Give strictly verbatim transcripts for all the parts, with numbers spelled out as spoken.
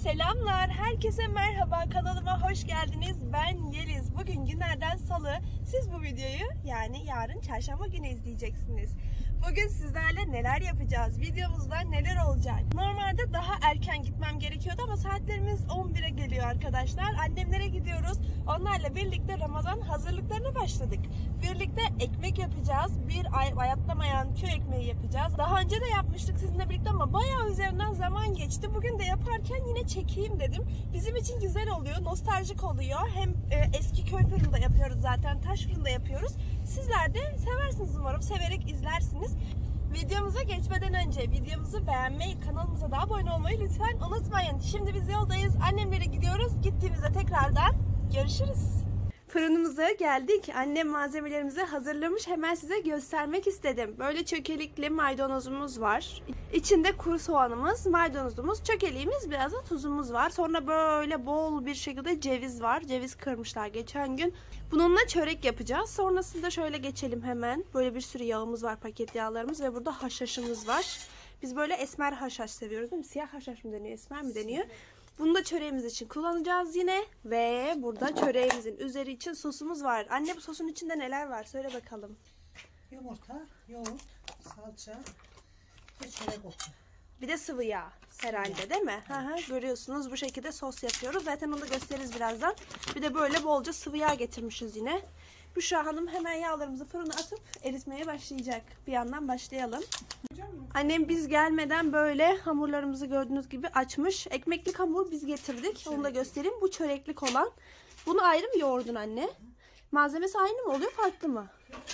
Selamlar, herkese merhaba, kanalıma hoş geldiniz. Ben Yeliz. Bugün günlerden salı. Siz bu videoyu yani yarın çarşamba günü izleyeceksiniz. Bugün sizlerle neler yapacağız? Videomuzda neler olacak? Normalde daha erken gitmem gerekiyordu ama saatlerimiz on bire geliyor arkadaşlar. Annemlere gidiyoruz. Onlarla birlikte Ramazan hazırlıklarına başladık. Birlikte ekmek yapacağız. Bir ay bayatlamayan köy ekmeği yapacağız. Daha önce de yapmıştık sizinle birlikte ama bayağı üzerinden zaman geçti. Bugün de yaparken yine çekeyim dedim. Bizim için güzel oluyor, nostaljik oluyor. Hem e, eski köy fırında yapıyoruz zaten, taş fırında yapıyoruz. Sizler de seversiniz umarım, severek izlersiniz. Videomuza geçmeden önce videomuzu beğenmeyi, kanalımıza da abone olmayı lütfen unutmayın. Şimdi biz yoldayız, annemlere gidiyoruz. Gittiğimizde tekrardan görüşürüz. Fırınımıza geldik. Annem malzemelerimizi hazırlamış. Hemen size göstermek istedim. Böyle çökelikli maydanozumuz var. İçinde kuru soğanımız, maydanozumuz, çökeliğimiz, biraz da tuzumuz var. Sonra böyle bol bir şekilde ceviz var. Ceviz kırmışlar geçen gün. Bununla çörek yapacağız. Sonrasında şöyle geçelim hemen. Böyle bir sürü yağımız var, paket yağlarımız ve burada haşhaşımız var. Biz böyle esmer haşhaş seviyoruz değil mi? Siyah haşhaş mı deniyor, esmer mi deniyor? Bunu da çöreğimiz için kullanacağız yine. Ve burada çöreğimizin üzeri için sosumuz var. Anne, bu sosun içinde neler var? Söyle bakalım. Yumurta, yoğurt, salça ve çörek otu. Bir de sıvı yağ herhalde değil mi? Hı hı. Görüyorsunuz bu şekilde sos yapıyoruz. Zaten onu da gösteririz birazdan. Bir de böyle bolca sıvı yağ getirmişiz yine. Büşra Hanım hemen yağlarımızı fırına atıp eritmeye başlayacak. Bir yandan başlayalım. Annem biz gelmeden böyle hamurlarımızı gördüğünüz gibi açmış. Ekmeklik hamur biz getirdik. Onu da göstereyim. Bu çöreklik olan. Bunu ayrı mı yoğurdun anne? Malzemesi aynı mı oluyor, farklı mı?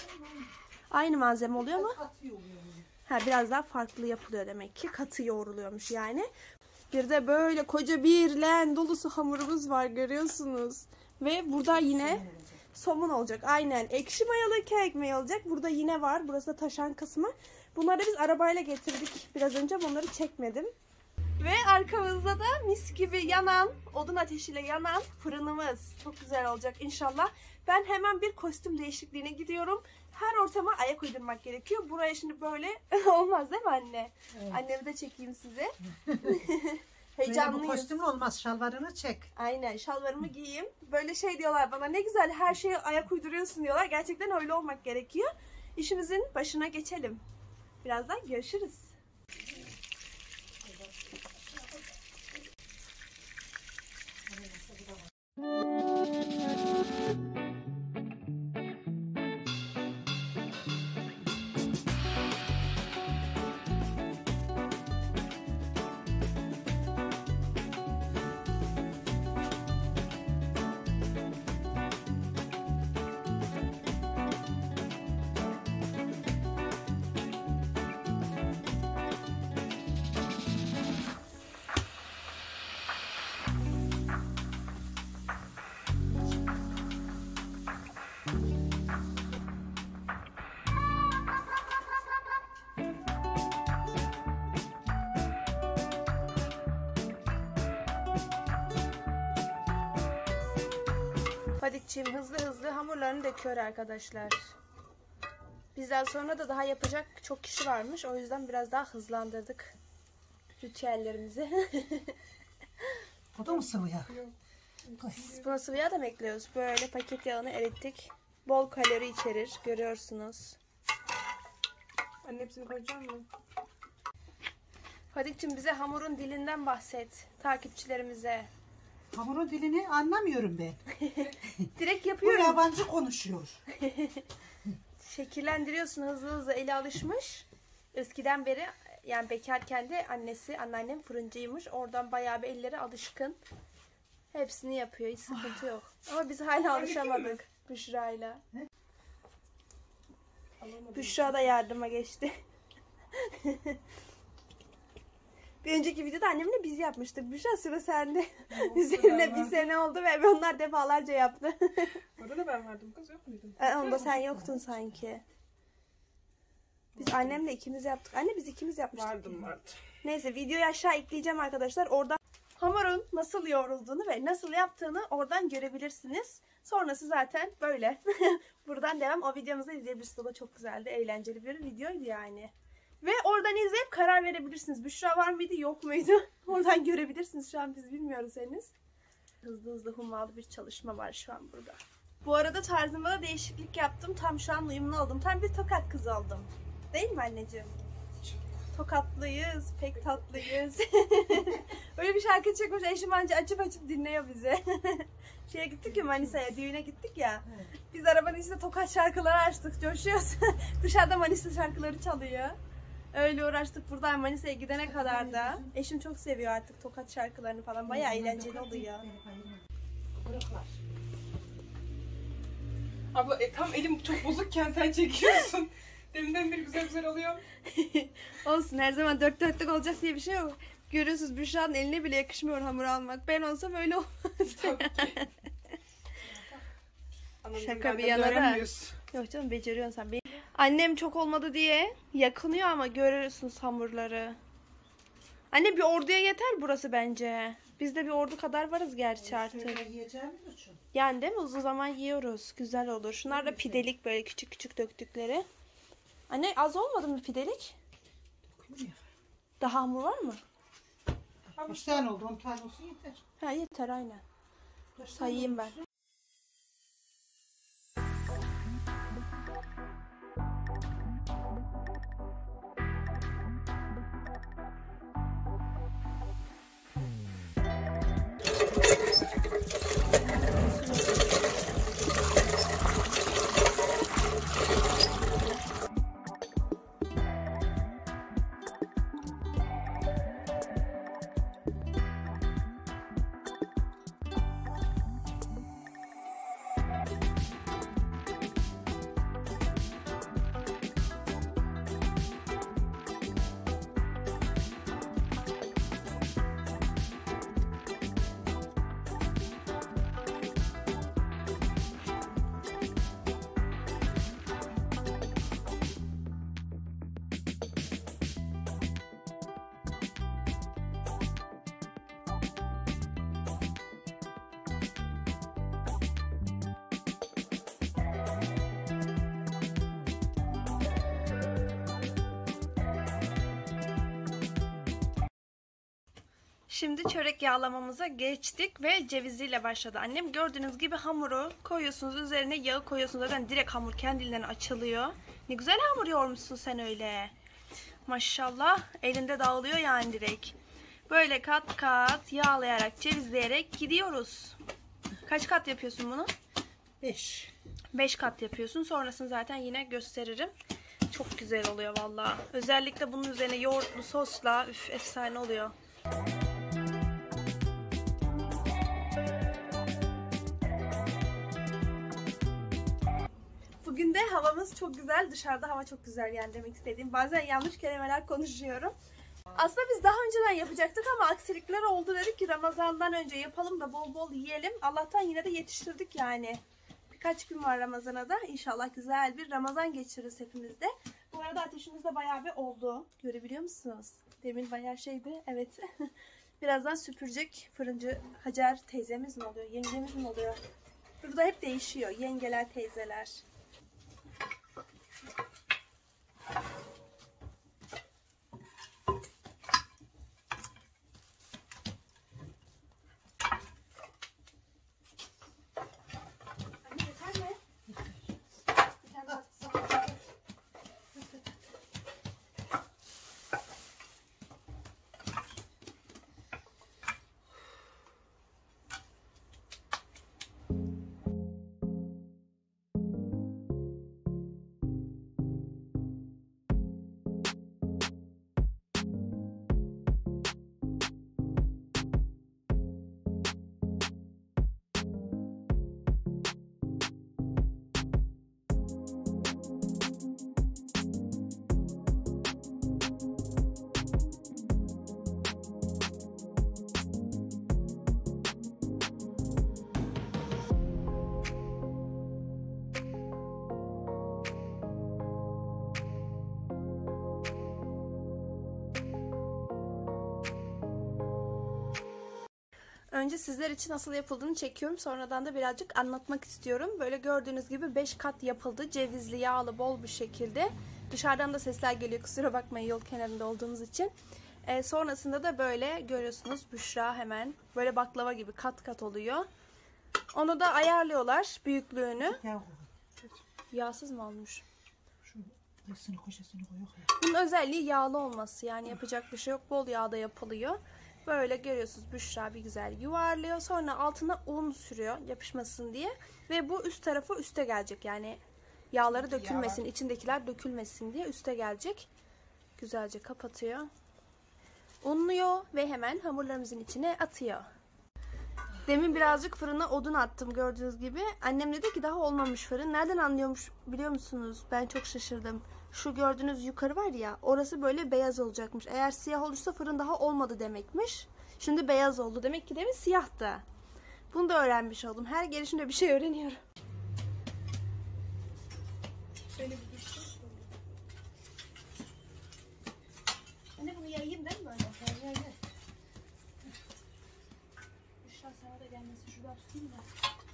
Aynı malzeme oluyor mu? Ha, biraz daha farklı yapılıyor demek ki. Katı yoğruluyormuş yani. Bir de böyle koca bir leğen dolusu hamurumuz var, görüyorsunuz. Ve burada yine somun olacak. Aynen. Ekşi mayalı köy ekmeği olacak. Burada yine var. Burası da taşan kısmı. Bunları biz arabayla getirdik. Biraz önce bunları çekmedim. Ve arkamızda da mis gibi yanan, odun ateşiyle yanan fırınımız. Çok güzel olacak inşallah. Ben hemen bir kostüm değişikliğine gidiyorum. Her ortama ayak uydurmak gerekiyor. Buraya şimdi böyle olmaz değil mi anne? Evet. Annemi de çekeyim size. Heyecanlıyız. Bu kostüm olmaz, şalvarını çek. Aynen, şalvarımı giyeyim. Böyle şey diyorlar bana, ne güzel her şeye ayak uyduruyorsun diyorlar. Gerçekten öyle olmak gerekiyor. İşimizin başına geçelim. Birazdan görüşürüz. Fadikçiğim hızlı hızlı hamurlarını döküyor arkadaşlar. Bizden sonra da daha yapacak çok kişi varmış. O yüzden biraz daha hızlandırdık ritüellerimizi. Bu da mı sıvı yağ? Buna sıvı yağ da mı ekliyoruz? Böyle paket yağını erittik. Bol kalori içerir. Görüyorsunuz. Anne hepsini koyacağım mı? Fadikçiğim bize hamurun dilinden bahset. Takipçilerimize. Hamurun dilini anlamıyorum ben. Direkt Bu yapıyorum. yabancı konuşuyor. Şekillendiriyorsun, hızlı hızlı, eli alışmış. Eskiden beri yani bekarken de annesi, anneannem fırıncıymış. Oradan bayağı bir elleri alışkın. Hepsini yapıyor, hiç sıkıntı yok. Ama biz hala alışamadık Büşra'yla. Büşra da yardıma geçti. Bir önceki videoda annemle biz yapmıştık. Büşra sıra sende. Üzerine bir sene oldu ve onlar defalarca yaptı. Orada da ben vardım kız, yok muydun? E, onda sen yoktun sanki. Biz annemle ikimiz yaptık. Anne biz ikimiz yapmıştık. Vardım vardım. Neyse videoyu aşağı ekleyeceğim arkadaşlar. Oradan hamurun nasıl yoğrulduğunu ve nasıl yaptığını oradan görebilirsiniz. Sonrası zaten böyle. Buradan devam. O videomuzu izleyebilirsiniz. O da çok güzeldi. Eğlenceli bir videoydu yani. Ve oradan izleyip karar verebilirsiniz. Büşra var mıydı yok muydu? Oradan görebilirsiniz. Şu an biz bilmiyoruz henüz. Hızlı hızlı hummalı bir çalışma var şu an burada. Bu arada tarzımda da değişiklik yaptım. Tam şu an uyumlu oldum. Tam bir tokat kızı oldum. Değil mi anneciğim? Tokatlıyız, pek tatlıyız. Öyle bir şarkı çekmiş. Eşim anca açıp açıp dinliyor bizi. Şeye gittik ya, Manisa'ya, düğüne gittik ya. Evet. Biz arabanın içinde tokat şarkıları açtık, coşuyoruz. Dışarıda Manisa şarkıları çalıyor. Öyle uğraştık buradan Manisa'ya gidene kadar da. Eşim çok seviyor artık tokat şarkılarını falan. Bayağı eğlenceli oluyor. Bıraklar. Abla e, tam elim çok bozukken sen çekiyorsun. Deminden beri güzel güzel oluyor. Olsun, her zaman dört dörtlük olacak diye bir şey yok. Görüyorsunuz Büşra'nın eline bile yakışmıyor hamur almak. Ben olsam öyle olmaz. Tabii ki. Anamızın Şaka bir galiba yana da. öğrenmiyoruz. Yok canım, beceriyorsun sen. Be- Annem çok olmadı diye yakınıyor ama görürsünüz hamurları. Anne bir orduya yeter burası bence. Biz de bir ordu kadar varız gerçi artık. Şöyle yiyeceğimiz için. Yani değil mi? Uzun zaman yiyoruz. Güzel olur. Şunlar da pidelik, böyle küçük küçük döktükleri. Anne az olmadı mı pidelik? Dokunmuyor. Daha hamur var mı? Kaç tane oldu? on tane olsun yeter. Ha yeter, aynen. Kaç tane Sayayım olmuş? ben. Şimdi çörek yağlamamıza geçtik ve ceviziyle başladı annem. Gördüğünüz gibi hamuru koyuyorsunuz, üzerine yağı koyuyorsunuz. Zaten direkt hamur kendiliğinden açılıyor. Ne güzel hamur yoğurmuşsun sen öyle. Maşallah, elinde dağılıyor yani direkt. Böyle kat kat yağlayarak, cevizleyerek gidiyoruz. Kaç kat yapıyorsun bunu? Beş. beş kat yapıyorsun. Sonrasını zaten yine gösteririm. Çok güzel oluyor vallahi. Özellikle bunun üzerine yoğurtlu sosla üf, efsane oluyor. Bugün de havamız çok güzel. Dışarıda hava çok güzel yani, demek istediğim. Bazen yanlış kelimeler konuşuyorum. Aslında biz daha önceden yapacaktık ama aksilikler oldu. Dedik ki Ramazan'dan önce yapalım da bol bol yiyelim. Allah'tan yine de yetiştirdik yani. Birkaç gün var Ramazan'a da. İnşallah güzel bir Ramazan geçiririz hepimiz de. Bu arada ateşimiz de bayağı bir oldu. Görebiliyor musunuz? Demin bayağı şeydi. Evet. Birazdan süpürecek fırıncı Hacer teyzemiz mi oluyor? Yengemiz mi oluyor? Burada hep değişiyor. Yengeler, teyzeler. Anne yeter mi? Bir tane daha tutsana. Önce sizler için nasıl yapıldığını çekiyorum. Sonradan da birazcık anlatmak istiyorum. Böyle gördüğünüz gibi beş kat yapıldı. Cevizli, yağlı, bol bir şekilde. Dışarıdan da sesler geliyor, kusura bakmayın yol kenarında olduğumuz için. E, sonrasında da böyle görüyorsunuz Büşra hemen böyle baklava gibi kat kat oluyor. Onu da ayarlıyorlar büyüklüğünü. Yağ Yağsız mı olmuş? Şu ısını koşasını koyuyor ya. Bunun özelliği yağlı olması, yani yapacak bir şey yok, bol yağda yapılıyor. Böyle görüyorsunuz Büşra bir güzel yuvarlıyor. Sonra altına un sürüyor yapışmasın diye. Ve bu üst tarafı üste gelecek, yani yağları dökülmesin, içindekiler dökülmesin diye üste gelecek. Güzelce kapatıyor. Unluyor ve hemen hamurlarımızın içine atıyor. Demin birazcık fırına odun attım gördüğünüz gibi. Annem dedi ki daha olmamış fırın. Nereden anlıyormuş biliyor musunuz? Ben çok şaşırdım. Şu gördüğünüz yukarı var ya, orası böyle beyaz olacakmış. Eğer siyah olursa fırın daha olmadı demekmiş. Şimdi beyaz oldu. Demek ki demin siyahtı. Bunu da öğrenmiş oldum. Her gelişimde bir şey öğreniyorum. Şöyle bir düşün. Anne bunu yayayım değil mi böyle? Yağ yağ yağ. Büşra sana da gelmesin. Şuradan tutayım da.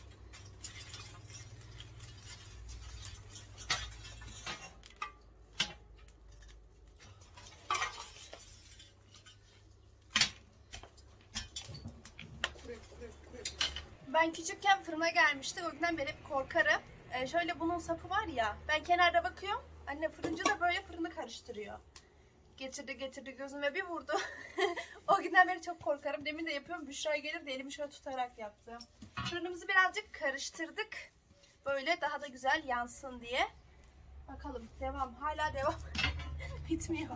Ben küçükken fırına gelmişti. O günden beri hep korkarım. Ee, şöyle bunun sapı var ya. Ben kenarda bakıyorum. Anne fırıncı da böyle fırını karıştırıyor. Getirdi getirdi gözüme bir vurdu. O günden beri çok korkarım. Demin de yapıyorum. Büşra gelir de elimi şöyle tutarak yaptım. Fırınımızı birazcık karıştırdık. Böyle daha da güzel yansın diye. Bakalım devam. Hala devam. Bitmiyor.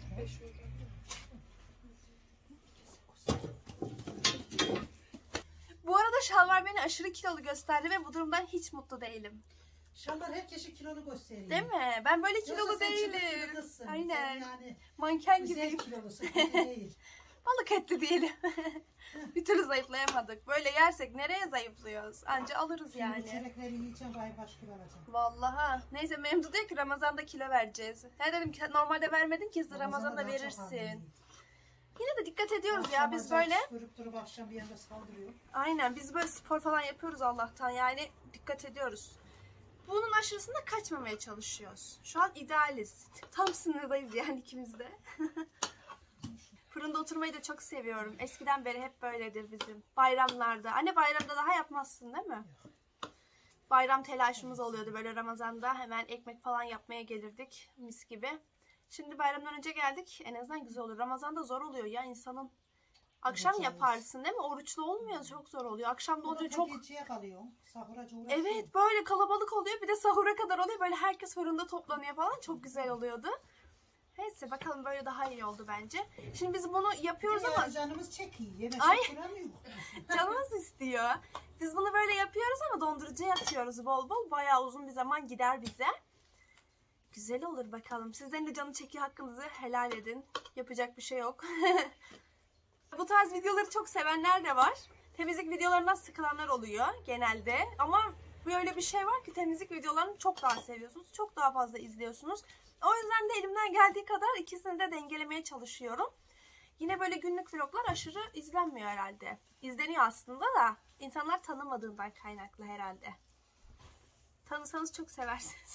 Bu arada şalvar beni aşırı kilolu gösterdi ve bu durumdan hiç mutlu değilim. Şalvar herkesin kilonu gösteriyor. Değil mi? Ben böyle kilolu Yoksa sen değilim. çocuk gibi kızsın. Aynen. Sen yani Manken güzel gibiyim. kilolusun. Değil. Balık etli diyelim. Bir türlü zayıflayamadık. Böyle yersek nereye zayıflıyoruz? Anca alırız Şimdi yani. çörekleri yiyeceğim, vay başka alacağım. Vallahi. Neyse Memdu diyor ki Ramazan'da kilo vereceğiz. He dedim ki normalde vermedin ki Ramazan'da daha çok verirsin. ağırlayayım. Yine de dikkat ediyoruz Akşam ya biz acayip böyle. Durup durup akşam bir yanda saldırıyor. Aynen biz böyle spor falan yapıyoruz Allah'tan, yani dikkat ediyoruz. Bunun aşırısında kaçmamaya çalışıyoruz. Şu an idealiz. Tam sınırdayız yani ikimiz de. Fırında oturmayı da çok seviyorum. Eskiden beri hep böyledir bizim. Bayramlarda. Anne bayramda daha yapmazsın değil mi? Bayram telaşımız oluyordu böyle Ramazan'da. Hemen ekmek falan yapmaya gelirdik. Mis gibi. Şimdi bayramdan önce geldik. En azından güzel olur. Ramazan'da zor oluyor ya insanın. Akşam Evet, yaparsın değil mi? Oruçlu olmuyor, çok zor oluyor. Akşam da olunca çok... Geceye kalıyor. Sahuraca uğraşıyor. Evet, böyle kalabalık oluyor. Bir de sahura kadar oluyor. Böyle herkes fırında toplanıyor falan. Çok güzel oluyordu. Neyse bakalım, böyle daha iyi oldu bence. Şimdi biz bunu yapıyoruz Yani ama canımız çekiyor. Yemek Ay. duramıyor. canımız istiyor. Biz bunu böyle yapıyoruz ama dondurucuya atıyoruz bol bol. Bayağı uzun bir zaman gider bize. Güzel olur bakalım. Sizden de canı çekiyor, hakkınızı helal edin. Yapacak bir şey yok. Bu tarz videoları çok sevenler de var. Temizlik videolarından sıkılanlar oluyor genelde. Ama böyle bir şey var ki temizlik videolarını çok daha seviyorsunuz. Çok daha fazla izliyorsunuz. O yüzden de elimden geldiği kadar ikisini de dengelemeye çalışıyorum. Yine böyle günlük vloglar aşırı izlenmiyor herhalde. İzleniyor aslında da insanlar tanımadığından kaynaklı herhalde. Tanısanız çok seversiniz.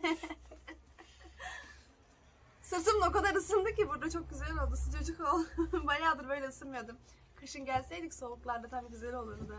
Sırtım da o kadar ısındı ki burada, çok güzel oldu. Sıcacık oldu. Bayağıdır böyle ısınmıyordum. Kışın gelseydik soğuklarda tam güzel olurdu.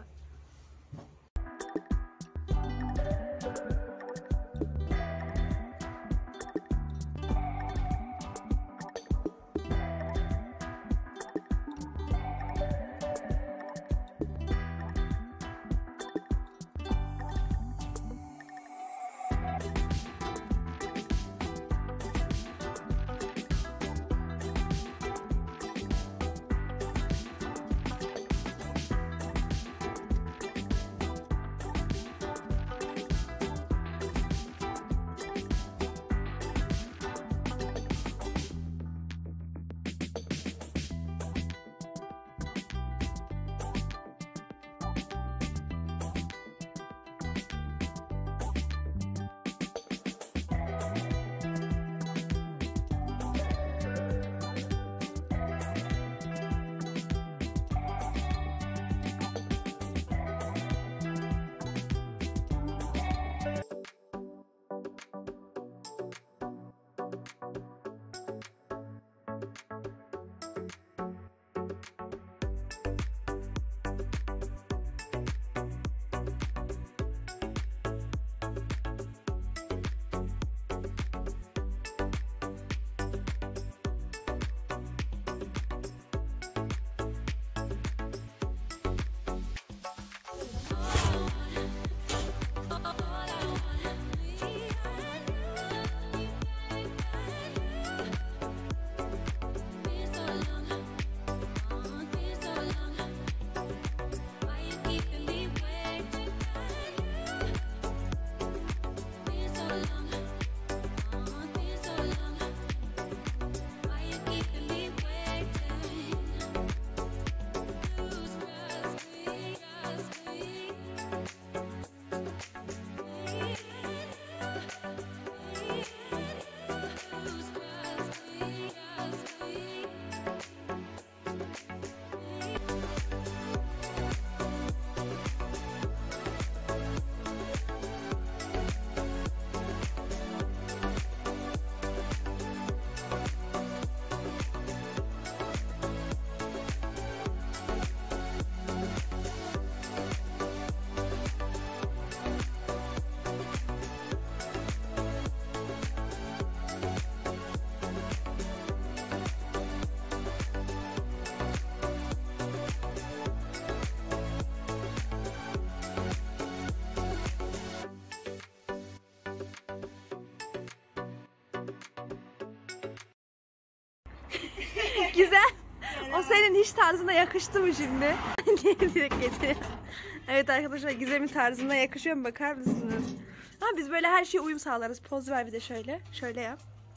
Güzel. O senin hiç tarzına yakıştı mı şimdi? Niye direkt getiriyor? Evet arkadaşlar, Gizem'in tarzına yakışıyor mu, bakar mısınız? Ha, biz böyle her şeye uyum sağlarız. Poz ver bir de şöyle. Şöyle yap.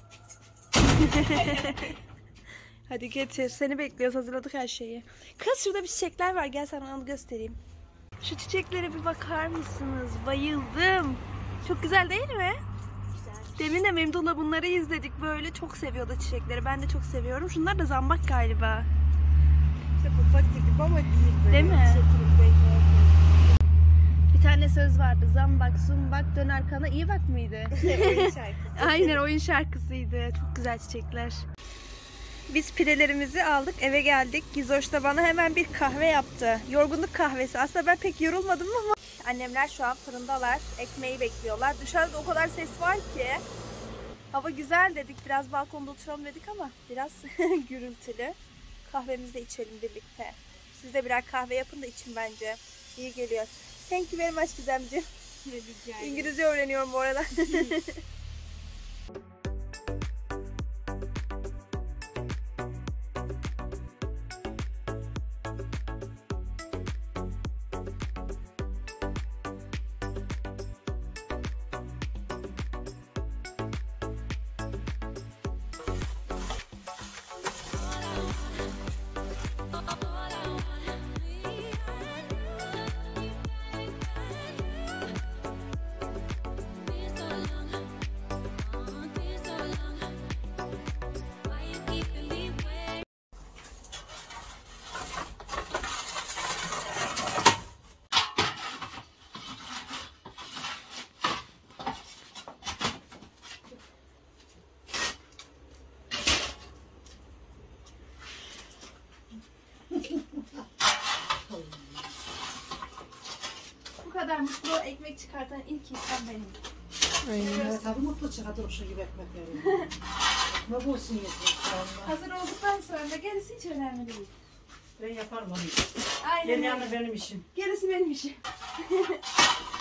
Hadi getir. Seni bekliyoruz. Hazırladık her şeyi. Kız, şurada bir çiçekler var. Gel sana onu göstereyim. Şu çiçeklere bir bakar mısınız? Bayıldım. Çok güzel değil mi? Demin de Memduh'la bunları izledik. Böyle çok seviyordu çiçekleri. Ben de çok seviyorum. Şunlar da zambak galiba. İşte papatya gibi ama değil böyle. Değil mi? Çekilip belki. Bir tane söz vardı. Zambak, zumbak, dön arkana iyi bak mıydı? Oyun şarkısı. Aynen, oyun şarkısıydı. Çok güzel çiçekler. Biz pirelerimizi aldık, eve geldik. Gizoş da bana hemen bir kahve yaptı. Yorgunluk kahvesi. Aslında ben pek yorulmadım ama. Annemler şu an fırındalar. Ekmeği bekliyorlar. Dışarıda o kadar ses var ki. Hava güzel dedik. Biraz balkonda oturalım dedik ama biraz gürültülü. Kahvemizi de içelim birlikte. Siz de birer kahve yapın da için bence. İyi geliyor. Thank you very much Gizemciğim. İngilizce öğreniyorum bu arada. Bu kadar mutlu ekmek çıkartan ilk insan benim. Aynen. Tabii mutlu çıkartır şu gibi ekmekleri. Ne bulsun yesin. Hazır olduktan sonra da gerisi hiç önemli değil. Ben yaparım onu. Aynen Yeni öyle. yanı benim işim. Gerisi benim işim.